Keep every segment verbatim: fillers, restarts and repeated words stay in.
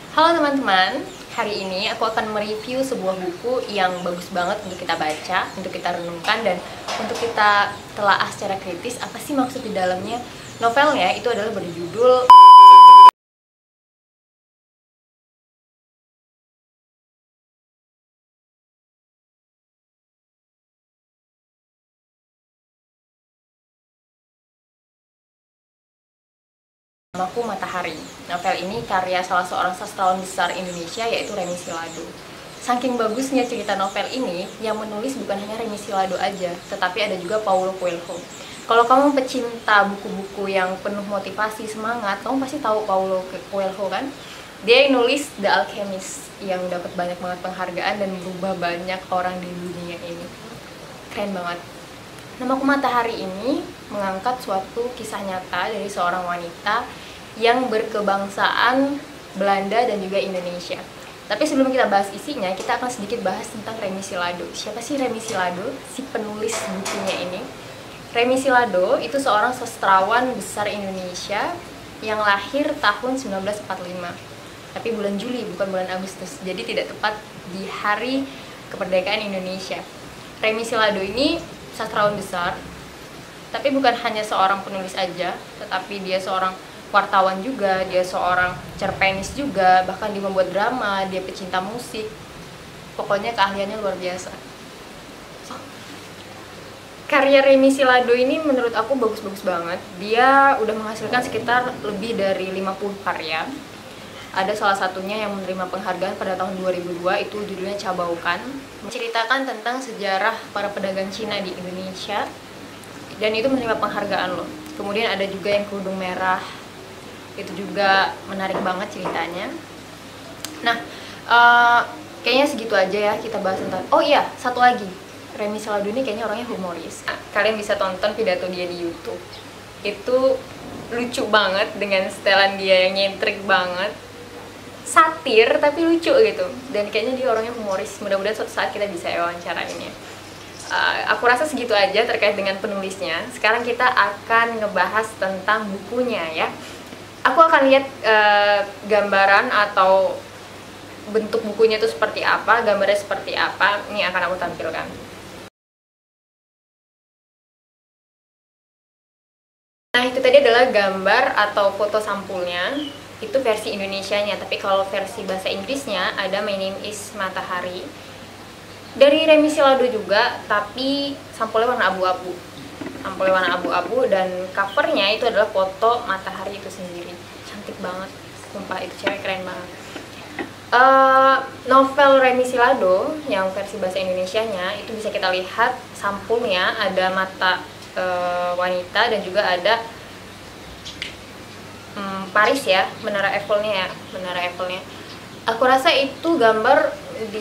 Halo teman-teman, hari ini aku akan mereview sebuah buku yang bagus banget untuk kita baca, untuk kita renungkan, dan untuk kita telaah secara kritis apa sih maksud di dalamnya. Novelnya itu adalah berjudul Namaku Matahari. Novel ini karya salah seorang sastrawan besar Indonesia, yaitu Remi Silado. Saking bagusnya cerita novel ini, yang menulis bukan hanya Remi Silado aja, tetapi ada juga Paulo Coelho. Kalau kamu pecinta buku-buku yang penuh motivasi, semangat, kamu pasti tahu Paulo Coelho kan? Dia yang nulis The Alchemist, yang dapat banyak banget penghargaan dan merubah banyak orang di dunia ini. Keren banget. Namaku Matahari ini mengangkat suatu kisah nyata dari seorang wanita yang berkebangsaan Belanda dan juga Indonesia. Tapi sebelum kita bahas isinya, kita akan sedikit bahas tentang Remi Silado. Siapa sih Remi Silado, si penulis bukunya ini? Remi Silado itu seorang sastrawan besar Indonesia yang lahir tahun seribu sembilan ratus empat puluh lima. Tapi bulan Juli, bukan bulan Agustus. Jadi tidak tepat di hari kemerdekaan Indonesia. Remi Silado ini sastrawan besar, tapi bukan hanya seorang penulis aja, tetapi dia seorang wartawan juga, dia seorang cerpenis juga, bahkan dia membuat drama, dia pecinta musik. Pokoknya keahliannya luar biasa. Karya Remi Silado ini menurut aku bagus-bagus banget. Dia udah menghasilkan sekitar lebih dari lima puluh karya. Ada salah satunya yang menerima penghargaan pada tahun dua ribu dua, itu judulnya Cabaukan, menceritakan tentang sejarah para pedagang Cina di Indonesia, dan itu menerima penghargaan loh. Kemudian ada juga yang Kerudung Merah, itu juga menarik banget ceritanya. Nah, uh, kayaknya segitu aja ya kita bahas tentang. Oh iya, satu lagi, Remi Silado ini kayaknya orangnya humoris. Nah, kalian bisa tonton pidato dia di YouTube. Itu lucu banget dengan setelan dia yang nyentrik banget. Satir tapi lucu gitu, dan kayaknya dia orangnya humoris. Mudah-mudahan suatu saat kita bisa wawancarainnya. Uh, aku rasa segitu aja terkait dengan penulisnya. Sekarang kita akan ngebahas tentang bukunya ya. Aku akan lihat uh, gambaran atau bentuk bukunya itu seperti apa, gambarnya seperti apa. Ini akan aku tampilkan. Nah, itu tadi adalah gambar atau foto sampulnya. Itu versi Indonesianya, tapi kalau versi bahasa Inggrisnya ada My Name is Matahari. Dari Remi Silado juga, tapi sampulnya warna abu-abu. Sampulnya warna abu-abu, dan covernya itu adalah foto matahari itu sendiri. Cantik banget, sumpah itu cewek keren banget. Uh, novel Remi Silado yang versi bahasa Indonesianya itu bisa kita lihat sampulnya, ada mata uh, wanita dan juga ada hmm, Paris ya, Menara Eiffelnya ya, Menara Eiffelnya. Aku rasa itu gambar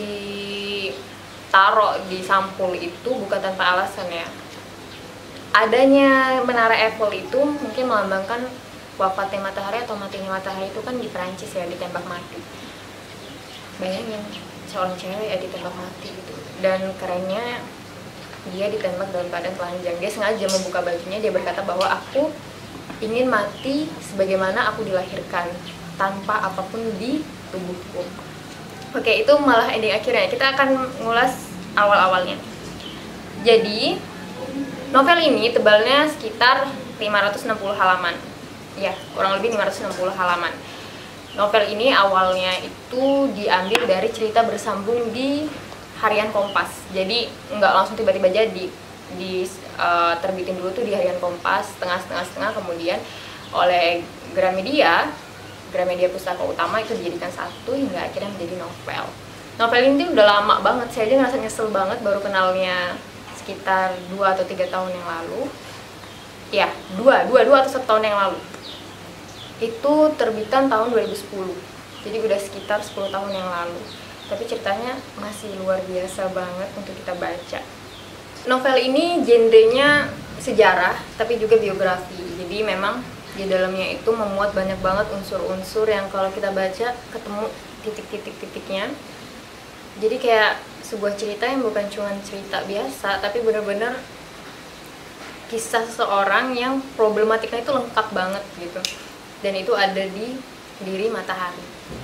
ditaruh di sampul itu bukan tanpa alasan ya. Adanya Menara Eiffel itu mungkin melambangkan wafatnya matahari atau matinya matahari itu kan di Perancis ya, ditembak mati. Bayangin seorang cewek ya ditembak mati gitu. Dan kerennya dia ditembak dalam keadaan telanjang. Dia sengaja membuka bajunya, dia berkata bahwa aku ingin mati sebagaimana aku dilahirkan, tanpa apapun di tubuhku. Oke, itu malah ending akhirnya. Kita akan ngulas awal-awalnya. Jadi, novel ini tebalnya sekitar lima ratus enam puluh halaman. Ya, kurang lebih lima ratus enam puluh halaman. Novel ini awalnya itu diambil dari cerita bersambung di harian Kompas. Jadi, nggak langsung tiba-tiba jadi. Di uh, terbitin dulu tuh di harian Kompas setengah-setengah-setengah, kemudian oleh Gramedia Gramedia Pustaka Utama itu dijadikan satu hingga akhirnya menjadi novel. Novel ini udah lama banget, saya aja ngerasa nyesel banget baru kenalnya sekitar dua atau tiga tahun yang lalu. Ya, dua, dua, dua atau satu tahun yang lalu. Itu terbitan tahun dua ribu sepuluh. Jadi udah sekitar sepuluh tahun yang lalu. Tapi ceritanya masih luar biasa banget untuk kita baca. Novel ini genrenya sejarah, tapi juga biografi. Jadi memang di dalamnya itu memuat banyak banget unsur-unsur yang kalau kita baca ketemu titik-titik-titiknya. Jadi kayak sebuah cerita yang bukan cuma cerita biasa, tapi benar-benar kisah seseorang yang problematikanya itu lengkap banget gitu. Dan itu ada di diri Matahari.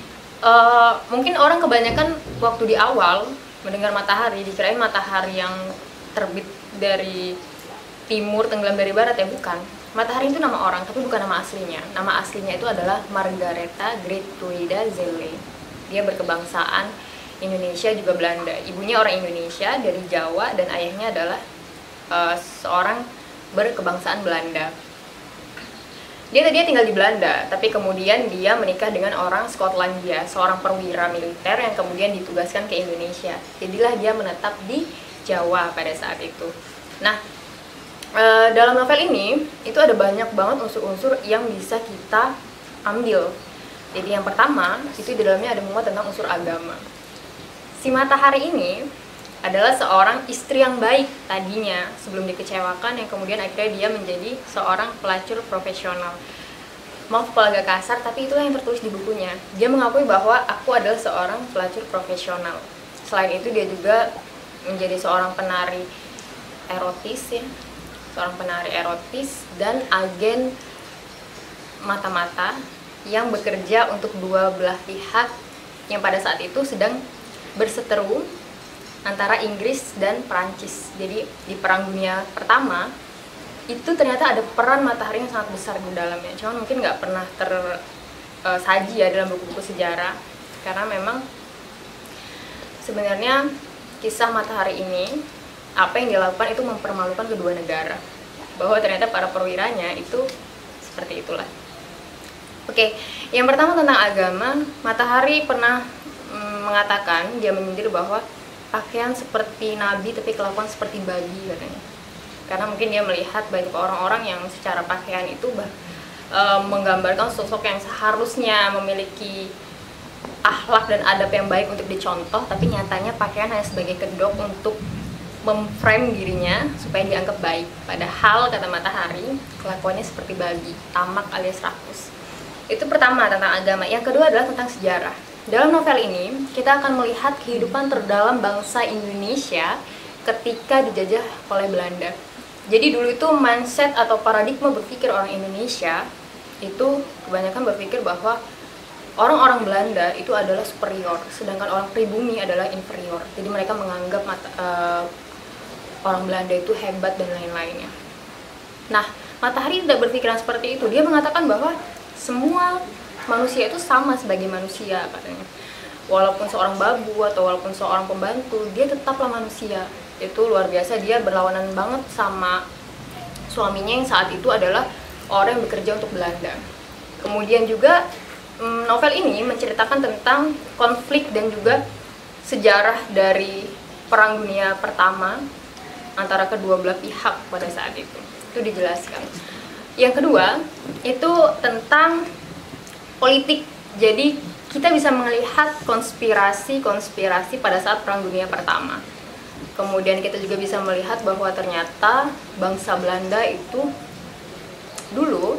uh, mungkin orang kebanyakan waktu di awal mendengar matahari dikirain matahari yang terbit dari timur tenggelam dari barat, ya bukan. Matahari itu nama orang tapi bukan nama aslinya. Nama aslinya itu adalah Margaretha Gertruida Zelle. Dia berkebangsaan Indonesia juga Belanda. Ibunya orang Indonesia dari Jawa dan ayahnya adalah uh, seorang berkebangsaan Belanda. Dia tadinya tinggal di Belanda, tapi kemudian dia menikah dengan orang Skotlandia, seorang perwira militer yang kemudian ditugaskan ke Indonesia. Jadilah dia menetap di Jawa pada saat itu. Nah, e, dalam novel ini itu ada banyak banget unsur-unsur yang bisa kita ambil. Jadi yang pertama, itu di dalamnya ada memuat tentang unsur agama. Si Matahari ini adalah seorang istri yang baik tadinya sebelum dikecewakan, yang kemudian akhirnya dia menjadi seorang pelacur profesional. Maaf kalau agak kasar, tapi itulah yang tertulis di bukunya. Dia mengakui bahwa aku adalah seorang pelacur profesional. Selain itu dia juga menjadi seorang penari erotis ya, seorang penari erotis dan agen mata-mata yang bekerja untuk dua belah pihak yang pada saat itu sedang berseteru antara Inggris dan Perancis. Jadi di Perang Dunia Pertama itu ternyata ada peran matahari yang sangat besar di dalamnya. Cuman mungkin nggak pernah tersaji ya dalam buku-buku sejarah, karena memang sebenarnya kisah matahari ini apa yang dilakukan itu mempermalukan kedua negara, bahwa ternyata para perwiranya itu seperti itulah. Oke, yang pertama tentang agama. Matahari pernah mm, mengatakan, dia menyindir bahwa pakaian seperti nabi tapi kelakuan seperti babi katanya. Karena mungkin dia melihat banyak orang-orang yang secara pakaian itu bah, e, menggambarkan sosok yang seharusnya memiliki akhlak dan adab yang baik untuk dicontoh, tapi nyatanya pakaian hanya sebagai kedok untuk memframe dirinya supaya dianggap baik. Padahal kata Matahari, kelakuannya seperti babi, tamak alias rakus. Itu pertama tentang agama. Yang kedua adalah tentang sejarah. Dalam novel ini, kita akan melihat kehidupan terdalam bangsa Indonesia ketika dijajah oleh Belanda. Jadi dulu itu mindset atau paradigma berpikir orang Indonesia itu kebanyakan berpikir bahwa orang-orang Belanda itu adalah superior, sedangkan orang pribumi adalah inferior. Jadi mereka menganggap mata, uh, orang Belanda itu hebat dan lain-lainnya. Nah, Matahari tidak berpikiran seperti itu. Dia mengatakan bahwa semua manusia itu sama sebagai manusia katanya. Walaupun seorang babu atau walaupun seorang pembantu, dia tetaplah manusia. Itu luar biasa, dia berlawanan banget sama suaminya yang saat itu adalah orang yang bekerja untuk Belanda. Kemudian juga novel ini menceritakan tentang konflik dan juga sejarah dari Perang Dunia Pertama antara kedua belah pihak pada saat itu. Itu dijelaskan. Yang kedua, itu tentang politik. Jadi kita bisa melihat konspirasi-konspirasi pada saat Perang Dunia Pertama. Kemudian kita juga bisa melihat bahwa ternyata bangsa Belanda itu dulu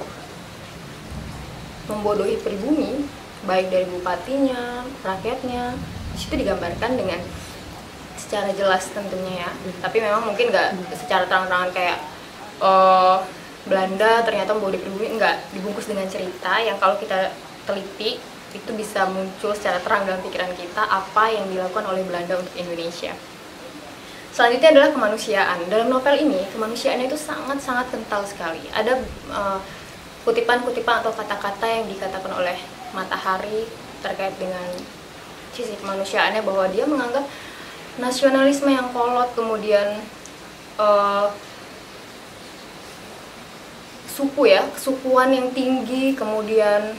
membodohi pribumi, baik dari bupatinya, rakyatnya. Di situ digambarkan dengan secara jelas tentunya ya. Tapi memang mungkin nggak secara terang-terangan kayak uh, Belanda ternyata membodohi pribumi, enggak, dibungkus dengan cerita yang kalau kita teliti itu bisa muncul secara terang dalam pikiran kita apa yang dilakukan oleh Belanda untuk Indonesia. Selanjutnya adalah kemanusiaan. Dalam novel ini kemanusiaannya itu sangat-sangat kental sekali. Ada uh, kutipan-kutipan atau kata-kata yang dikatakan oleh Matahari terkait dengan sisi kemanusiaannya, bahwa dia menganggap nasionalisme yang kolot, kemudian uh, suku ya, kesukuan yang tinggi, kemudian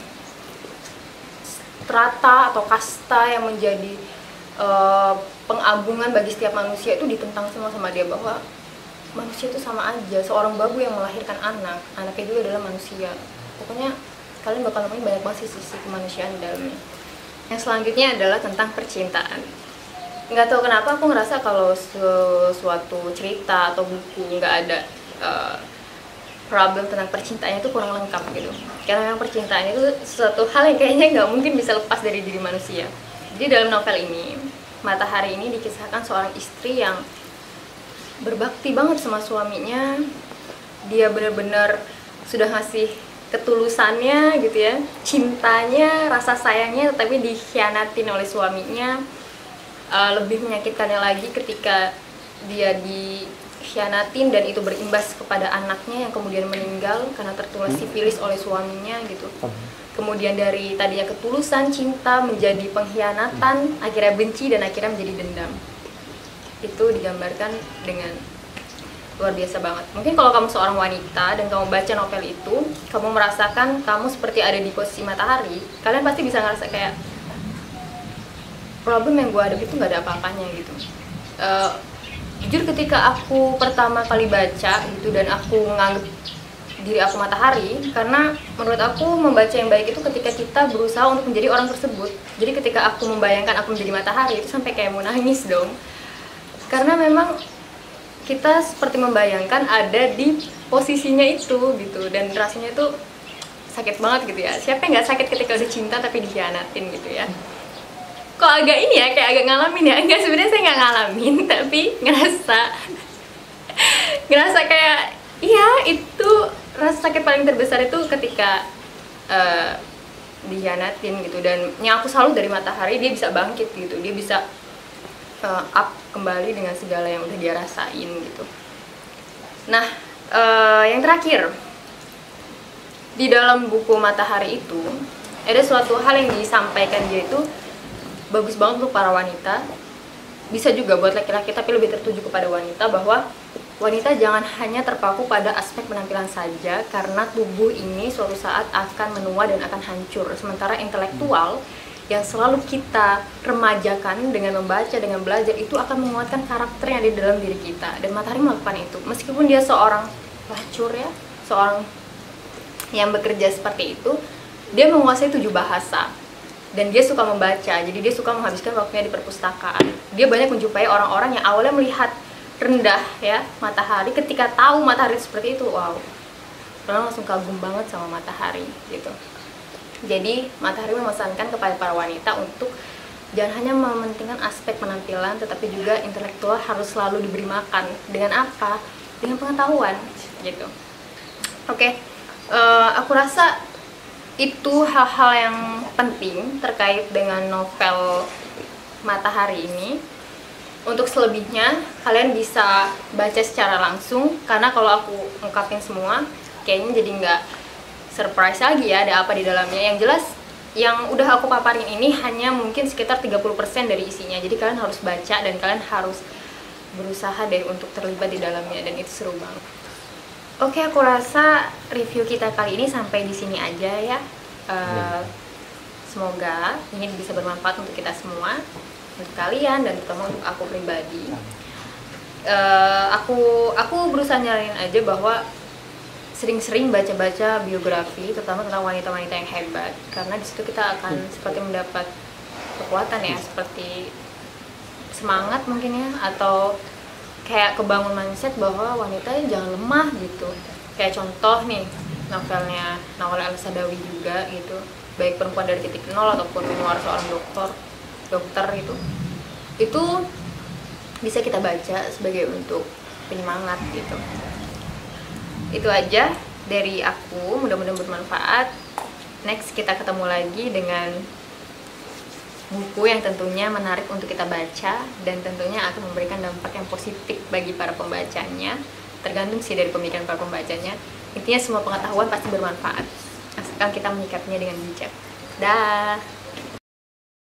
strata atau kasta yang menjadi uh, pengagungan bagi setiap manusia itu ditentang semua sama dia, bahwa manusia itu sama aja, seorang babu yang melahirkan anak, anaknya juga adalah manusia. Pokoknya kalian bakal nemuin banyak banget sisi kemanusiaan di dalamnya. Yang selanjutnya adalah tentang percintaan. Nggak tahu kenapa aku ngerasa kalau suatu cerita atau buku nggak ada uh, problem tentang percintaannya itu kurang lengkap gitu. Karena memang percintaan itu suatu hal yang kayaknya nggak mungkin bisa lepas dari diri manusia. Jadi dalam novel ini, Matahari ini dikisahkan seorang istri yang berbakti banget sama suaminya. Dia benar-benar sudah ngasih ketulusannya gitu ya, cintanya, rasa sayangnya, tetapi dikhianatin oleh suaminya. Uh, lebih menyakitkannya lagi ketika dia dikhianatin dan itu berimbas kepada anaknya yang kemudian meninggal karena tertular sifilis oleh suaminya gitu. Kemudian dari tadinya ketulusan cinta menjadi pengkhianatan, akhirnya benci dan akhirnya menjadi dendam. Itu digambarkan dengan luar biasa banget. Mungkin kalau kamu seorang wanita dan kamu baca novel itu, kamu merasakan kamu seperti ada di posisi Matahari, kalian pasti bisa ngerasa kayak problem yang gue hadapi itu nggak ada apa-apanya gitu. Uh, jujur ketika aku pertama kali baca gitu dan aku nganggep diri aku Matahari, karena menurut aku membaca yang baik itu ketika kita berusaha untuk menjadi orang tersebut. Jadi ketika aku membayangkan aku menjadi Matahari itu sampai kayak mau nangis dong, karena memang kita seperti membayangkan ada di posisinya itu gitu, dan rasanya itu sakit banget gitu ya. Siapa yang nggak sakit ketika udah cinta tapi dikhianatin gitu ya. Kok agak ini ya, kayak agak ngalamin ya. Enggak, sebenarnya saya nggak ngalamin, tapi ngerasa ngerasa kayak iya, itu rasa sakit paling terbesar itu ketika uh, dikhianatin gitu. Dan yang aku salut dari Matahari, dia bisa bangkit gitu, dia bisa uh, up kembali dengan segala yang udah dia rasain gitu. Nah, uh, yang terakhir, di dalam buku Matahari itu ada suatu hal yang disampaikan dia itu bagus banget untuk para wanita, bisa juga buat laki-laki tapi lebih tertuju kepada wanita, bahwa wanita jangan hanya terpaku pada aspek penampilan saja, karena tubuh ini suatu saat akan menua dan akan hancur. Sementara intelektual yang selalu kita remajakan dengan membaca, dengan belajar, itu akan menguatkan karakter yang ada di dalam diri kita. Dan Matahari melakukan itu, meskipun dia seorang pelacur ya, seorang yang bekerja seperti itu, dia menguasai tujuh bahasa. Dan dia suka membaca, jadi dia suka menghabiskan waktunya di perpustakaan. Dia banyak menjumpai orang-orang yang awalnya melihat rendah ya Matahari, ketika tahu Matahari seperti itu, wow, orang langsung kagum banget sama Matahari gitu. Jadi Matahari memesankan kepada para wanita untuk jangan hanya mementingkan aspek penampilan, tetapi juga intelektual harus selalu diberi makan. Dengan apa? Dengan pengetahuan gitu. Oke, uh, aku rasa itu hal-hal yang penting terkait dengan novel Matahari ini. Untuk selebihnya kalian bisa baca secara langsung, karena kalau aku ungkapin semua kayaknya jadi nggak surprise lagi ya ada apa di dalamnya. Yang jelas yang udah aku paparin ini hanya mungkin sekitar tiga puluh persen dari isinya, jadi kalian harus baca dan kalian harus berusaha deh untuk terlibat di dalamnya, dan itu seru banget. Oke, aku rasa review kita kali ini sampai di sini aja ya. Uh, semoga ini bisa bermanfaat untuk kita semua, untuk kalian dan terutama untuk aku pribadi. Uh, aku aku berusaha nyaranin aja bahwa sering-sering baca-baca biografi, terutama tentang wanita-wanita yang hebat, karena di situ kita akan seperti mendapat kekuatan ya, seperti semangat mungkin ya, atau kayak kebangun mindset bahwa wanita jangan lemah gitu. Kayak contoh nih novelnya Nawal El-Sadawi juga gitu, baik Perempuan dari Titik Nol ataupun Memoir Seorang Dokter dokter itu itu bisa kita baca sebagai untuk penyemangat gitu. Itu aja dari aku, mudah-mudahan bermanfaat. Next kita ketemu lagi dengan buku yang tentunya menarik untuk kita baca dan tentunya akan memberikan dampak yang positif bagi para pembacanya. Tergantung sih dari pemikiran para pembacanya. Intinya semua pengetahuan pasti bermanfaat, asalkan kita menyikapinya dengan bijak. Dah.